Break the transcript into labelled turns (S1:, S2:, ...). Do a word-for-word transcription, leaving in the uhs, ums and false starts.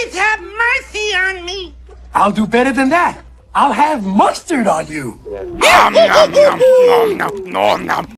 S1: Please have mercy on me.
S2: I'll do better than that. I'll have mustard on you.
S3: Nom, nom, nom, nom, nom, nom, nom.